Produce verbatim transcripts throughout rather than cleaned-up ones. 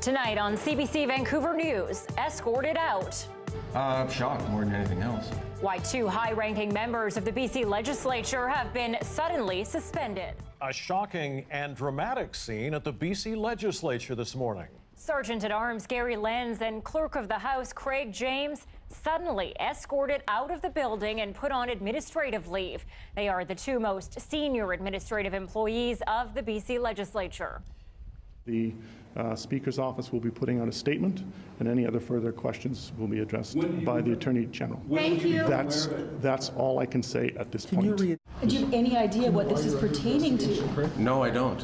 Tonight on C B C Vancouver News, escorted out. Uh, shocked more than anything else. Why two high-ranking members of the B C Legislature have been suddenly suspended. A shocking and dramatic scene at the B C Legislature this morning. Sergeant-at-Arms Gary Lenz and Clerk of the House Craig James suddenly escorted out of the building and put on administrative leave. They are the two most senior administrative employees of the B C Legislature. The uh, Speaker's office will be putting out a statement, and any other further questions will be addressed by the Attorney General. Thank you. That's, that's all I can say at this point. Do you have any idea what this is pertaining to? No, I don't.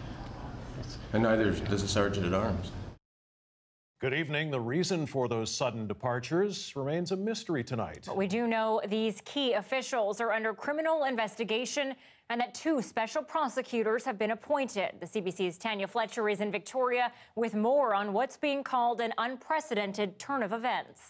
And neither does the Sergeant-at-Arms. Good evening. The reason for those sudden departures remains a mystery tonight. But we do know these key officials are under criminal investigation and that two special prosecutors have been appointed. The C B C's Tanya Fletcher is in Victoria with more on what's being called an unprecedented turn of events.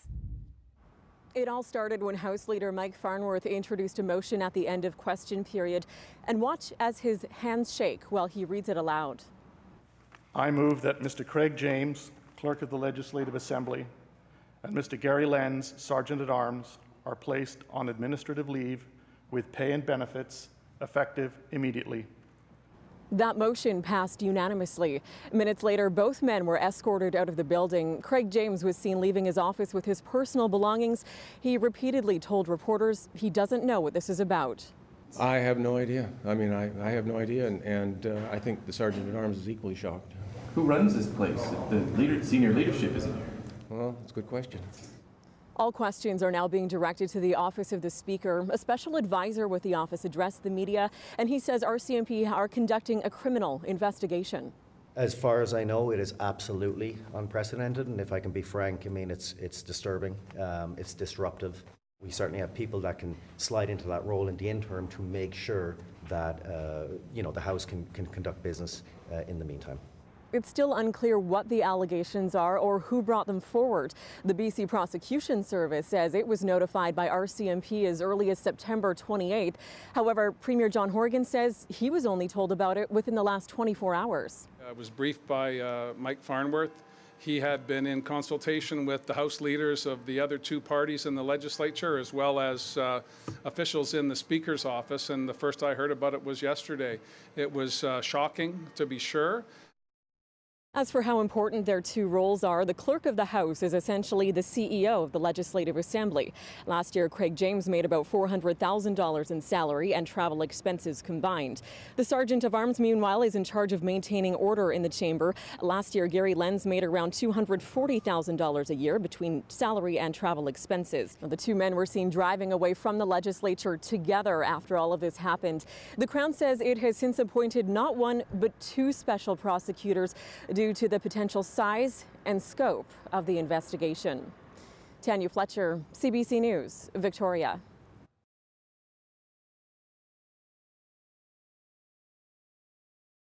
It all started when House Leader Mike Farnworth introduced a motion at the end of question period. And watch as his hands shake while he reads it aloud. I move that Mister Craig James, Clerk of the Legislative Assembly, and Mister Gary Lenz, Sergeant-at-Arms, are placed on administrative leave with pay and benefits effective immediately. That motion passed unanimously. Minutes later, both men were escorted out of the building. Craig James was seen leaving his office with his personal belongings. He repeatedly told reporters he doesn't know what this is about. I have no idea. I mean, I, I have no idea, and, and uh, I think the Sergeant-at-Arms is equally shocked. Who runs this place? The leader, senior leadership isn't here. Well, that's a good question. All questions are now being directed to the Office of the Speaker. A special advisor with the office addressed the media, and he says R C M P are conducting a criminal investigation. As far as I know, it is absolutely unprecedented, and if I can be frank, I mean, it's, it's disturbing, um, it's disruptive. We certainly have people that can slide into that role in the interim to make sure that, uh, you know, the House can, can conduct business uh, in the meantime. It's still unclear what the allegations are or who brought them forward. The B C Prosecution Service says it was notified by R C M P as early as September twenty-eighth. However, Premier John Horgan says he was only told about it within the last twenty-four hours. I was briefed by uh, Mike Farnworth. He had been in consultation with the House leaders of the other two parties in the legislature, as well as uh, officials in the Speaker's office, and the first I heard about it was yesterday. It was uh, shocking, to be sure. As for how important their two roles are, the Clerk of the House is essentially the C E O of the Legislative Assembly. Last year, Craig James made about four hundred thousand dollars in salary and travel expenses combined. The Sergeant-at-Arms, meanwhile, is in charge of maintaining order in the chamber. Last year, Gary Lenz made around two hundred forty thousand dollars a year between salary and travel expenses. The two men were seen driving away from the legislature together after all of this happened. The Crown says it has since appointed not one, but two special prosecutors due to the potential size and scope of the investigation. Tanya Fletcher, C B C News, Victoria.